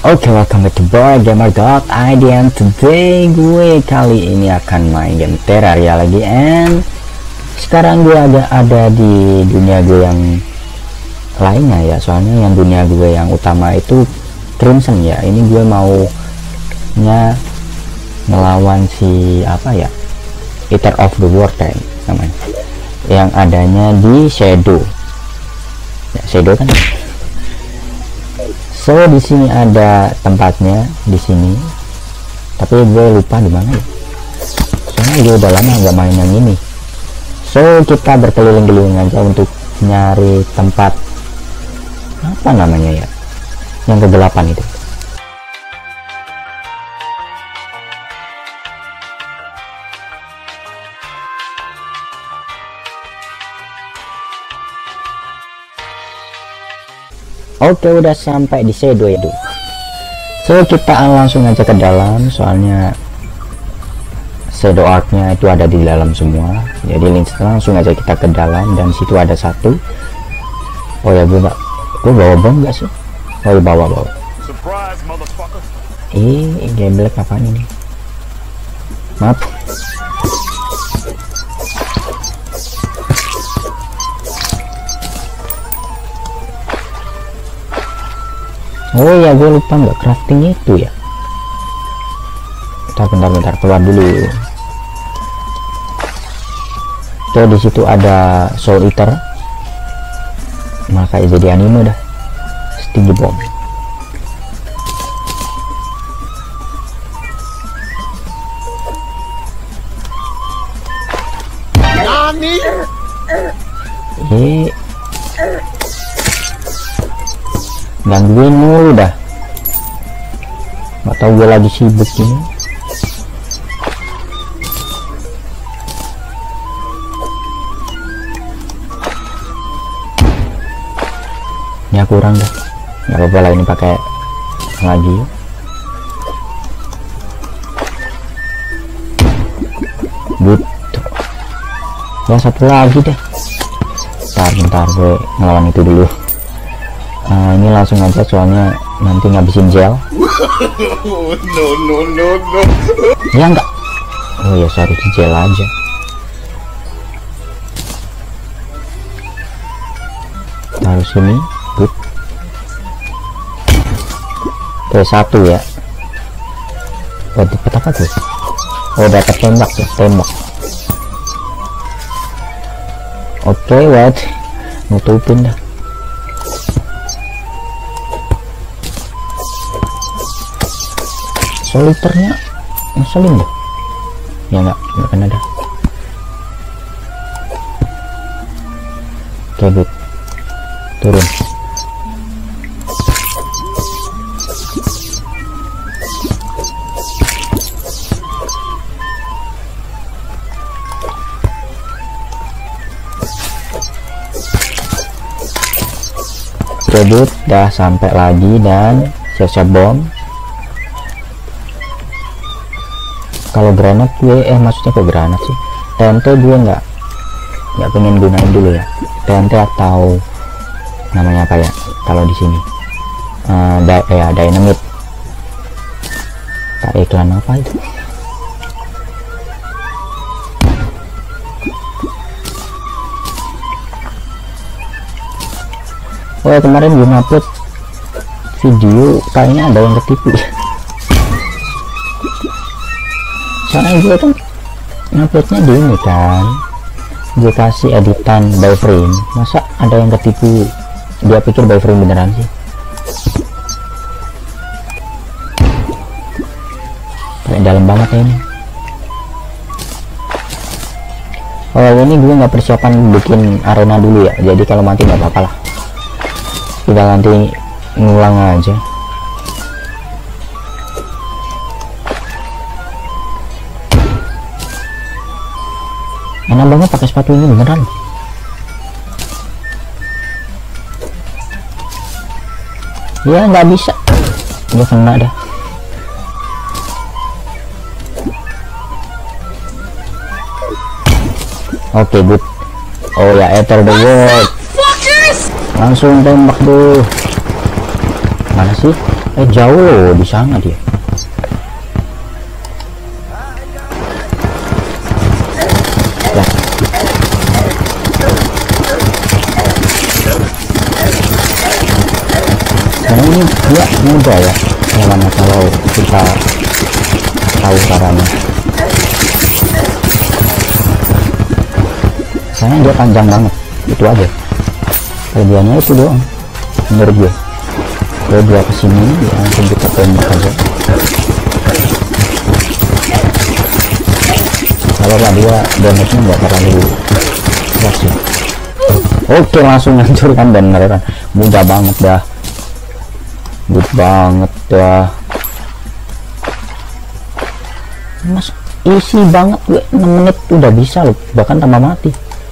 Oke, welcome back to Boy Gamer ID, and today gue kali ini akan main game Terraria lagi. And sekarang gue ada di dunia gue yang lainnya ya, soalnya yang dunia gue yang utama itu Crimson ya. Ini gue maunya ngelawan si apa ya, Eater of the World namanya, yang adanya di Shadow ya, Shadow kan. So di sini ada tempatnya di sini, tapi gue lupa di mana ya. Soalnya gue udah lama nggak main yang ini. So kita berkeliling-keliling aja untuk nyari tempat apa namanya ya, yang kegelapan itu. Oke, udah sampai di Shadow ya. So kita langsung aja ke dalam, soalnya Shadow Arc-nya itu ada di dalam semua. Jadi langsung aja kita ke dalam, dan situ ada satu. Oh ya, gue bawa bom gak sih? Oh ya, bawa. Game black apaan ini? Maaf. Oh ya, gue lupa nggak crafting itu ya. Bentar, keluar dulu. Tuh di situ ada Soul Eater. Maka jadi anime dah. Stingy Bomb. Gangguin mulu dah, nggak tahu gue lagi sibuk ini. Ya kurang dah, nggak apa-apa lah, ini pakai lagi. Good. Ya satu lagi deh. Bentar gue ngelawan itu dulu. Ini langsung aja, soalnya nanti ngabisin gel. No. Ya enggak. Oh ya, seharusnya gel aja. Taruh sini. Good. Oke, satu ya. Oh, dapat apa tuh? Oh, dapat tembak ya, tembak. Oke, wait. Nutupin dah. Soliternya ngeselin deh. Ya nggak kena dah. Oke, good. Turun. Oke, good. Dah sampai lagi, dan siap-siap bom. Kalau granat gue maksudnya ke granat sih, TNT gue nggak pengen gunain dulu ya. TNT atau namanya apa ya kalau di sini, dynamite. Tak iklan apa itu. Oh, kemarin gue upload video, kayaknya ada yang ketipu. Soalnya gue kan nguploadnya di ini kan, gue kasih editan by frame. Masa ada yang ketipu, dia pikir by frame beneran sih. Kayak dalam banget ya ini. Oh, ini gue nggak persiapan bikin arena dulu ya, jadi kalau mati nggak apa-apa lah, kita nanti ngulang aja. Enak banget pakai sepatu ini beneran. Ya nggak bisa, dia kena dah. Oke, good. Oh ya, Eater the World. Langsung tembak tuh. Mana sih? Jauh loh di sana dia. Nah ini dia mudah ya lawannya kalau kita tahu caranya. Soalnya dia panjang banget, itu aja kelebihannya, itu doang menurut gue. Kalau dia kesini ya langsung kita tembak aja. Kalau dia damage nya nggak terlalu keras ya. Oke, langsung hancurkan dan beneran mudah banget dah, good banget dah mas, easy banget gue. 6 menit udah bisa loh, bahkan tambah mati.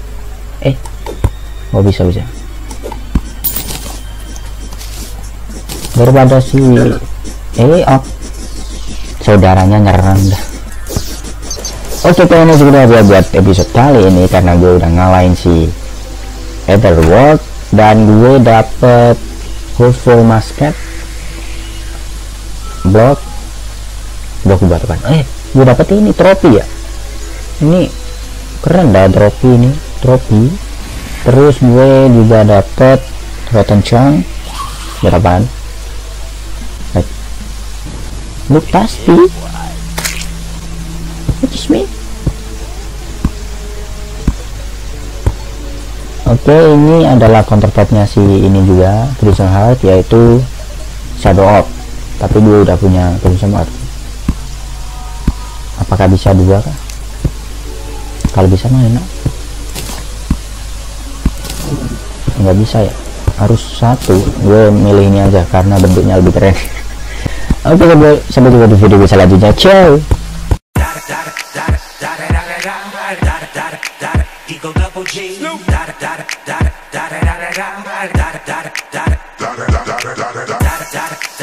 Oh bisa daripada si saudaranya nyerang dah. Oke, kayaknya sudah aja buat episode kali ini karena gue udah ngalahin si Etherworld dan gue dapet full musket blok buat apa? Gue dapet ini trofi ya. Ini keren dah trofi ini, trofi. Terus gue juga dapet rotten chunk berapaan? Look tasty. Which me? Oke, ini adalah counterpartnya si ini juga Crimson Heart, yaitu Shadow Orb. Tapi gue udah punya Crimson Heart. Apakah bisa dua kah? Kalau bisa mah enak. Nggak bisa ya, harus satu. Gue milih ini aja karena bentuknya lebih keren. Oke, sampai jumpa di video selanjutnya. Ciao. Snoop.